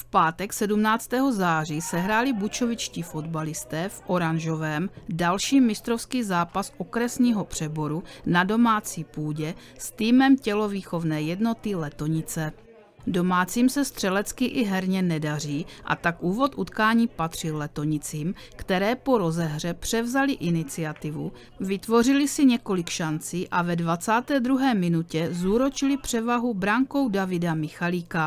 V pátek 17. září sehráli bučovičtí fotbalisté v oranžovém další mistrovský zápas okresního přeboru na domácí půdě s týmem tělovýchovné jednoty Letonice. Domácím se střelecky i herně nedaří a tak úvod utkání patřil Letonicím, které po rozehře převzali iniciativu, vytvořili si několik šancí a ve 22. minutě zúročili převahu brankou Davida Michalíka.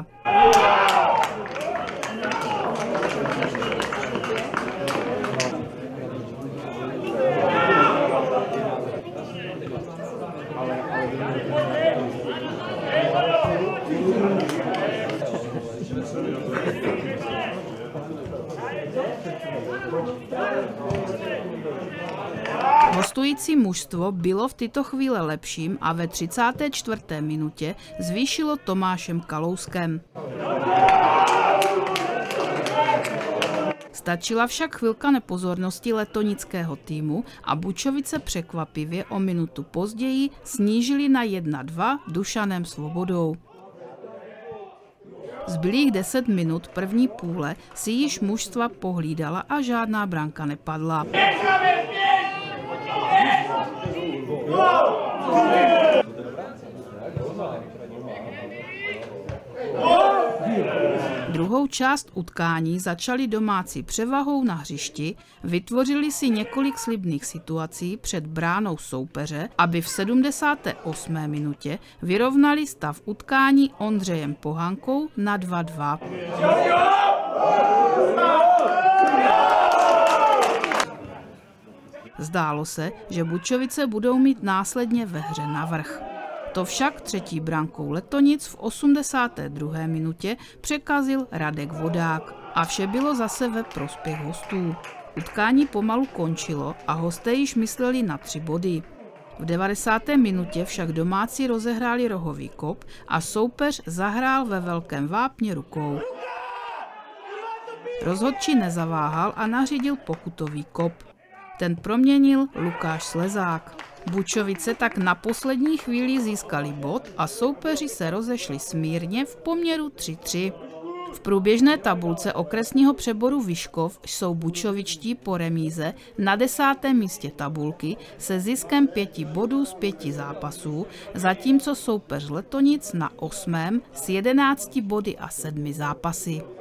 Hostující mužstvo bylo v tyto chvíle lepším a ve 34. minutě zvýšilo Tomášem Kalouskem. Stačila však chvilka nepozornosti letonického týmu a Bučovice překvapivě o minutu později snížili na 1-2 Dušanem Svobodou. Zbylých 10 minut první půle si již mužstva pohlídala a žádná branka nepadla. Druhou část utkání začali domácí převahou na hřišti, vytvořili si několik slibných situací před bránou soupeře, aby v 78. minutě vyrovnali stav utkání Ondřejem Pohankou na 2-2. Zdálo se, že Bučovice budou mít následně ve hře navrch. To však třetí brankou Letonic v 82. minutě překazil Radek Vodák a vše bylo zase ve prospěch hostů. Utkání pomalu končilo a hosté již mysleli na 3 body. V 90. minutě však domácí rozehráli rohový kop a soupeř zahrál ve velkém vápně rukou. Rozhodčí nezaváhal a nařídil pokutový kop. Ten proměnil Lukáš Slezák. Bučovice tak na poslední chvíli získali bod a soupeři se rozešli smírně v poměru 3-3. V průběžné tabulce okresního přeboru Vyškov jsou bučovičtí po remíze na 10. místě tabulky se ziskem 5 bodů z 5 zápasů, zatímco soupeř Letonic na 8. s 11 body a 7 zápasy.